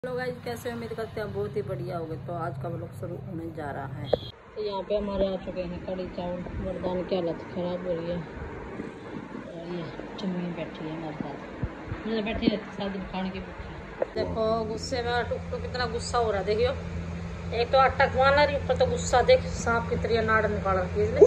Hello guys, कैसे उम्मीद करते हैं बहुत ही बढ़िया होगे। तो आज का व्लॉग शुरू होने जा रहा है। तो यहाँ पे हमारे आ चुके हैं कड़ी चावल। वरदान की हालत खराब हो रही है और ये चुन्नी बैठी है हमारे साथ। मुझे बैठी रहती सारा दिन खाने की भूख। देखो गुस्से में टुक टुक कितना गुस्सा हो रहा है। देखियो, एक तो आटा खवाना रही, ऊपर तो गुस्सा। देख सांप की तरह नाड़ निकाल रखी है।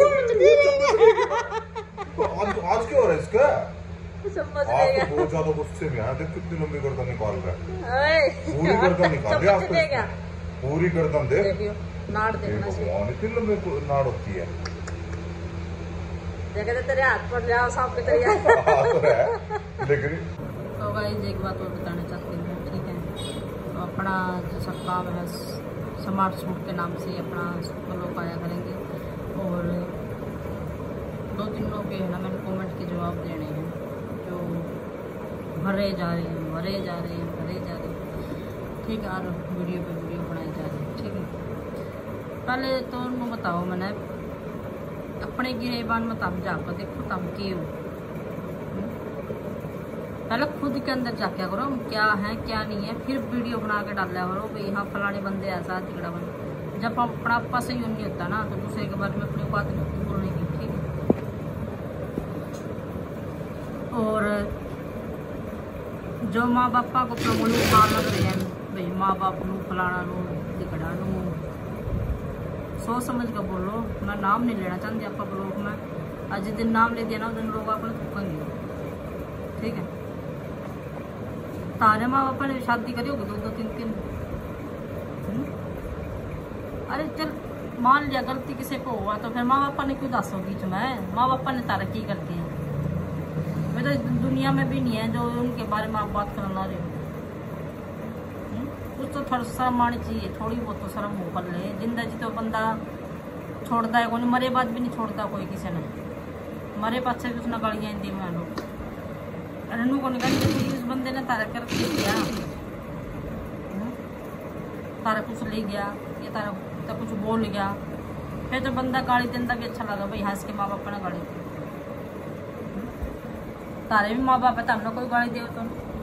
आज क्या हो रहा है इसका? समझ आप तो बहुत ज्यादा गुस्से में है। देख कितनी लंबी गर्दन निकाल रहा है। पूरी गर्दन निकाल रहा है। पूरी गर्दन देख, नाड़ देखना चाहिए। इतनी लंबी नाड़ होती है। देखे तेरे हाथ पर लिया सांप की तरह। लेकिन तो गाइस एक बात और बताना चाहती हूँ, ठीक है। तो अपना जैसा काम है स्मार्ट सूट के नाम से अपना लोग आया करेंगे। और 2-3 लोग के है ना, मैंने कमेंट के जवाब देने हैं जो भरे जा रहे हैं, भरे जा रहे हैं, भरे जा रहे हैं, ठीक है। और वीडियो पे वीडियो बनाए जा रहे हैं, ठीक है। पहले तो उनको बताओ, मैंने अपने गिरेबान में तब जाकर देखो तब क्यों। पहले खुद के अंदर जाके करो क्या है क्या नहीं है, फिर वीडियो बना के डाला करो भाई हाँ फलाने बंदे ऐसा तिगड़ा बंद। जब अपना आपा सही नहीं होता ना तो दूसरे के बारे में अपनी बात नहीं बोलने की, ठीक है। और जो माँ बापा को प्रमोट लग रहे हैं भाई, माँ बाप नू फलाना नू तिगड़ा नू सोच समझ कर बोलो। मैं नाम नहीं लेना चाहती आपका ब्लॉग में। आज जिस दिन नाम ले दिया ना उस दिन लोग आपने थूकेंगे, ठीक है। तारे माँ बापा ने शादी करी होगी 2-2-3-3। अरे चल मान लिया गलती किसी को हुआ तो फिर माँ बापा ने क्यों दसो बीच में। माँ बापा ने तारा की कर दिया। मैं तो दुनिया में भी नहीं है जो उनके बारे में आप बात करना रहे हो। कुछ तो थोड़ा शर्म आनी चाहिए, थोड़ी बहुत तो शर्म हो कर ले। जिंदगी तो बंदा छोड़ता है कोई, मरे बाद भी नहीं छोड़ता कोई किसी ने। मरे बाद से भी उसने गालियाँ दी मैं लोग अनु को निकाली। उस बंदे ने तारा कर दिया, तारा कुछ ले गया ये तारा तो कुछ बोल गया, फिर तो बंदा गाली देता भी अच्छा लगा भाई हंस के माँ बाप ने गाली दी। तारे भी माँ बाप है तो हमने कोई गाली दे तो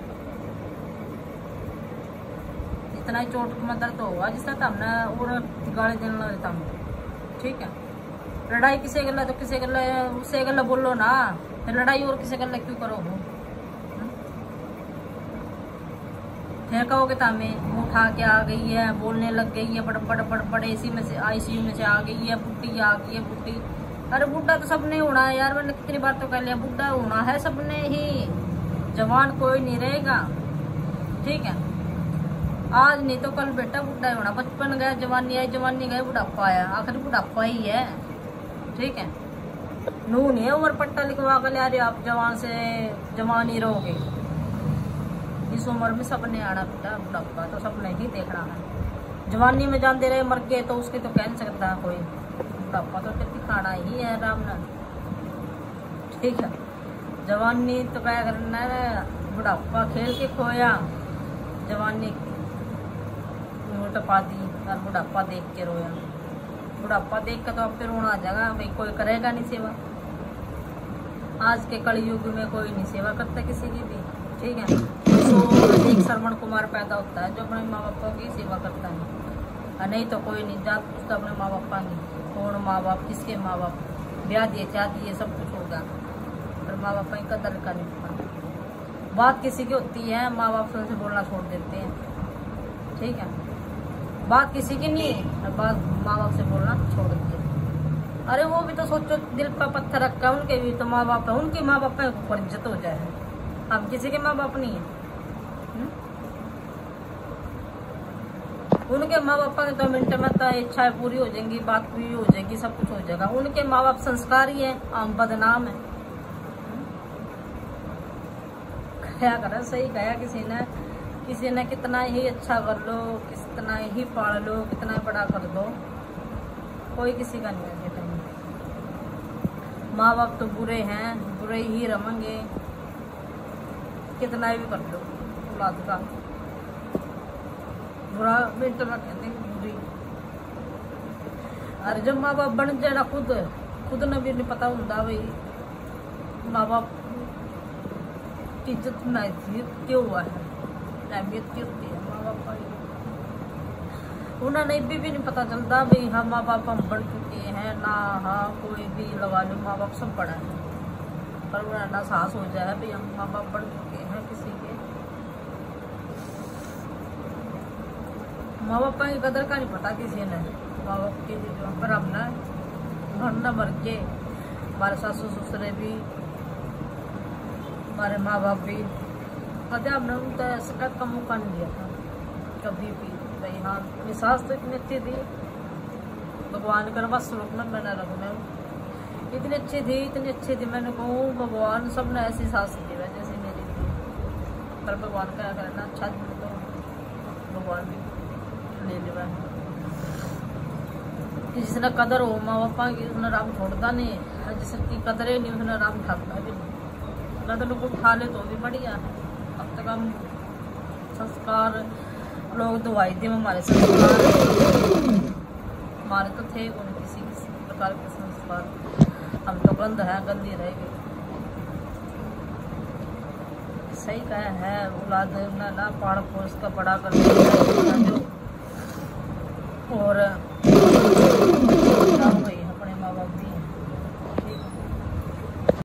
इतना ही चोट में दर्द होगा जिससे तो हमने और गाली देने लगता हूँ, ठीक है। लड़ाई किसी गला तो किसी गला उससे गला बोलो ना, फिर लड़ाई और किसी गला क्यों करो हो। फिर कहोगे तो हमें उठा के आ गई है, बोलने लग गई है, बड़ इसी में से ICU में से आ गई है, बुढ़ी आ गई है बुढ़ी। अरे बुढ़ा तो सबने होना है यार, मैंने कितनी बार तो कह लिया बुढ़ा होना है सबने ही, जवान कोई नहीं रहेगा, ठीक है। आज नहीं तो कल बेटा बुढ़ा होना। बचपन गया जवानी आई, जवानी गए बुढ़ापा आया, आखिर बुढ़ापा ही है, ठीक है। नू नहीं है उम्र पट्टा लिखवा कर ले आप जवान से जवान ही रहोगे। इस उम्र में सबने आना बेटा, बुढ़ापा तो सबने ही देखना है। जवानी में जानते रहे मर गए तो उसके तो कह नहीं सकता कोई। बुढ़ापा तो दिखाना ही है राम ने, ठीक है। जवानी तो क्या करना है, बुढ़ापा खेल के खोया, जवानी टपा दी और बुढ़ापा देख के रोया। बुढ़ापा देख के तो अब फिर रोना आ जाएगा भाई, कोई करेगा नहीं सेवा। आज के कलयुग में कोई नहीं सेवा करता किसी की भी, ठीक है। तो एक श्रवण कुमार पैदा होता है जो अपने माँ बापों की सेवा करता है, और नहीं तो कोई नहीं। जात पूछता अपने माँ बापा की, कौन माँ बाप, किसके माँ बाप, ब्याह दिए क्या दिए सब कुछ होगा, पर माँ बापा की कदर का नहीं पता। बात किसी की होती है माँ बाप से उनसे बोलना छोड़ देते हैं, ठीक है। बात किसी की नहीं है, बात माँ बाप से बोलना छोड़ दिए। अरे वो भी तो सोचो दिल पर पत्थर रखा है, उनके भी तो माँ बाप है, उनके माँ बाप पर इज्जत हो जाए। अब किसी के माँ बाप नहीं है, उनके माँ बाप के 2 मिनट में तो इच्छाएं पूरी हो जाएंगी, बात पूरी हो जाएगी, सब कुछ हो जाएगा। उनके माँ बाप संस्कारी है, आम बदनाम है। क्या करा, सही कहा किसी ने कितना ही अच्छा कर लो, कितना ही पाल लो, कितना बड़ा कर दो, कोई किसी का नहीं है बेटा। माँ बाप तो बुरे हैं, बुरे ही रहेंगे, कितना भी कर लो औलाद का बुरा मिनट में कहते बुरी। अरे जब माँ बाप बन जाए ना खुद ने भी नहीं पता होता भाई माँ बाप की इज्जत क्यों हुआ है, अहमियत की होती है माँ बाप की। उन्हें नहीं भी नहीं पता चलता भाई हाँ माँ बाप हम बढ़ चुके हैं ना, हाँ कोई भी लगा लो माँ बाप सब पढ़ा है, पर उन्हें ना साहस हो जाए भाई हम माँ बाप बढ़ चुके हैं किसी के। माँ बाप की कदर का नहीं पता किसी ने, माँ बाप की जो पर हमने घर न मर के हमारे सासू ससुरे भी हमारे माँ बाप भी कदे हमने उनका ऐसा का मौका नहीं दिया था कभी भी भाई हाँ। मेरी सास तो इतनी अच्छी थी, भगवान का बस रूप में मैंने रखना इतनी अच्छी थी मैंने कहूँ भगवान सब ने ऐसी सास दी है जैसे मेरी थी, पर भगवान का करना अच्छा तो भगवान भी ले लिया। जिसने कदर हो माँ बापा की उसने राम छोड़ता नहीं है, जिसकी कदर ही नहीं उसने राम ठाकता भी नहीं। कदर को उठा ले तो भी बढ़िया है। अब तक हम संस्कार लोग दवाई दे हमारे संस्कार हमारे तो थे उन्हें किसी प्रकार के संस्कार, हम तो गंद है गंदी रह गई। सही कहा है औलाद ना पाड़ पोस का बड़ा कर और